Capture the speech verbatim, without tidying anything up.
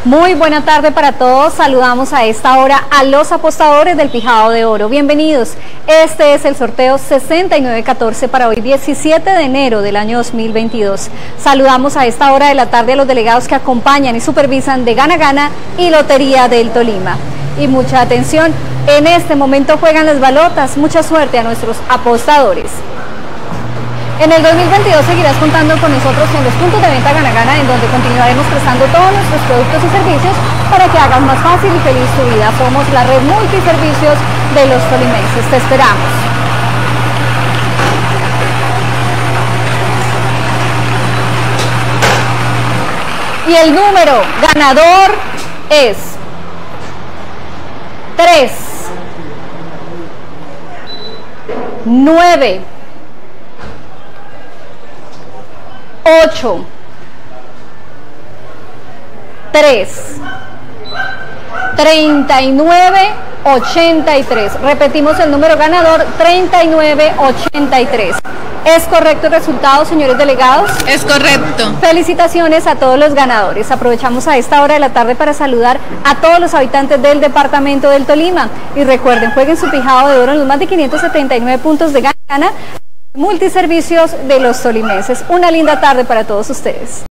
Muy buena tarde para todos. Saludamos a esta hora a los apostadores del Pijao de Oro. Bienvenidos. Este es el sorteo sesenta y nueve catorce para hoy diecisiete de enero del año dos mil veintidós. Saludamos a esta hora de la tarde a los delegados que acompañan y supervisan de Gana Gana y Lotería del Tolima. Y mucha atención, en este momento juegan las balotas. Mucha suerte a nuestros apostadores. En el dos mil veintidós seguirás contando con nosotros en los puntos de venta Gana Gana, en donde continuaremos prestando todos nuestros productos y servicios para que hagas más fácil y feliz tu vida. Somos la red multiservicios de los tolimenses. Te esperamos. Y el número ganador es tres, nueve, ocho, tres, treinta y nueve, ochenta y tres. Repetimos el número ganador, treinta y nueve, ochenta y tres. ¿Es correcto el resultado, señores delegados? Es correcto. Felicitaciones a todos los ganadores. Aprovechamos a esta hora de la tarde para saludar a todos los habitantes del departamento del Tolima. Y recuerden, jueguen su Pijao de Oro en los más de quinientos setenta y nueve puntos de Gana Gana, multiservicios de los tolimenses. Una linda tarde para todos ustedes.